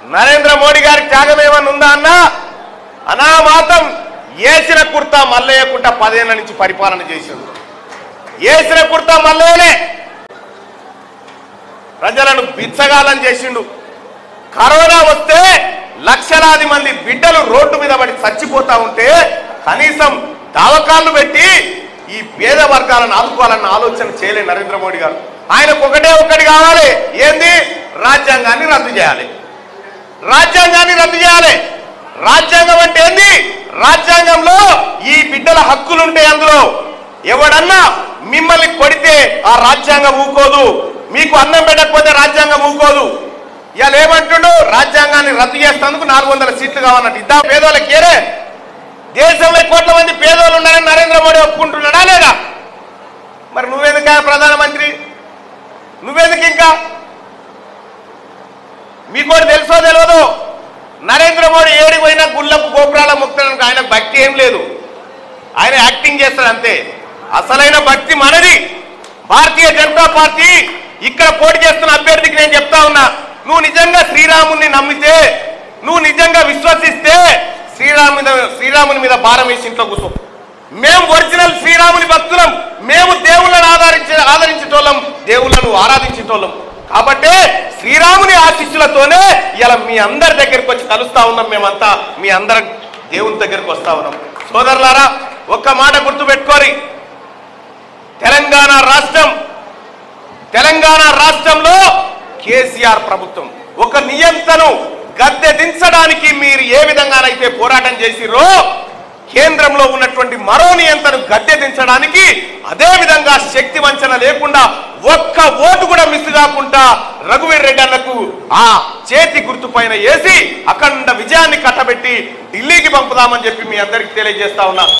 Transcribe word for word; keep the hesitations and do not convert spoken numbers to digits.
నరేంద్ర మోడీ గారి త్యాగం ఏమన్నా ఉందా అన్న? అనామాతం ఏసిన కుర్తా మల్లయ్యకుంట పదేళ్ల నుంచి పరిపాలన చేసిండు. ఏసిన కుర్తా మల్లయ్యనే ప్రజలను బిచ్చగాలని చేసిండు. కరోనా వస్తే లక్షలాది మంది బిడ్డలు రోడ్డు మీద పడి చచ్చిపోతా ఉంటే కనీసం దావకాళ్ళు పెట్టి ఈ పేద వర్గాలను ఆదుకోవాలన్న ఆలోచన చేయలే నరేంద్ర మోడీ గారు. ఆయనకు ఒకటే ఒక్కటి కావాలి, ఏంది? రాజ్యాంగాన్ని రద్దు చేయాలి. రాజ్యాంగాన్ని రద్దు చేయాలి. రాజ్యాంగం అంటే ఏంది? రాజ్యాంగంలో ఈ బిడ్డల హక్కులుంటాయి. అందులో ఎవడన్నా మిమ్మల్ని కొడితే ఆ రాజ్యాంగం ఊకోదు, మీకు అన్నం పెట్టకపోతే రాజ్యాంగం ఊకోదు. ఇవాళ ఏమంటుండు? రాజ్యాంగాన్ని రద్దు చేసేందుకు నాలుగు వందల సీట్లు కావాలన్నట్టు. ఇద్దా పేదోళ్ళకి ఏరే దేశంలో కోట్ల మంది పేదోళ్ళు ఉన్నారని నరేంద్ర మోడీ ఒప్పుకుంటున్నాడా లేదా? మరి నువ్వెందుక ప్రధానమంత్రి? నువ్వెందుకు? ఇంకా మీకు తెలుసో తెలియదు, నరేంద్ర మోడీ ఏడికి పోయినా గుళ్ళకు గోపురాల ముక్తానికి ఆయనకు భక్తి ఏం లేదు. ఆయన యాక్టింగ్ చేస్తాడు అంతే. అసలైన భక్తి మనది. భారతీయ జనతా పార్టీ ఇక్కడ పోటీ చేస్తున్న అభ్యర్థికి నేను చెప్తా ఉన్నా, నువ్వు నిజంగా శ్రీరాముని నమ్మితే, నువ్వు నిజంగా విశ్వసిస్తే శ్రీరాము మీద శ్రీరాముని మీద భారం వేసి ఇంట్లో కూర్చో. మేము ఒరిజినల్ శ్రీరాముని భక్తులం. మేము దేవుళ్ళను ఆదరించే ఆదరించేటోళ్ళం, దేవుళ్ళను ఆరాధించేటోళ్ళం. కాబట్టి శ్రీరాముని ఆశీస్సులతోనే ఇలా మీ అందరి దగ్గరికి వచ్చి కలుస్తా ఉన్నాం. మేమంతా మీ అందరం దేవుని దగ్గరికి వస్తా ఉన్నాం. సోదరులారా, ఒక్క మాట గుర్తుపెట్టుకోరి, తెలంగాణ రాష్ట్రం తెలంగాణ రాష్ట్రంలో కేసీఆర్ ప్రభుత్వం ఒక నియంత్రణను గద్దె దించడానికి మీరు ఏ విధంగానైతే పోరాటం చేసిరో, కేంద్రంలో ఉన్నటువంటి మరో నియంత్రణను గద్దె దించడానికి అదే విధంగా శక్తి వంచన లేకుండా ఒక్క ఓటు కూడా మిస్ కాకుండా రఘువీర్ రెడ్డి అన్నకు ఆ చేతి గుర్తు పైన వేసి అఖండ విజయాన్ని కట్టబెట్టి ఢిల్లీకి పంపుదామని చెప్పి మీ అందరికీ తెలియజేస్తా ఉన్నా.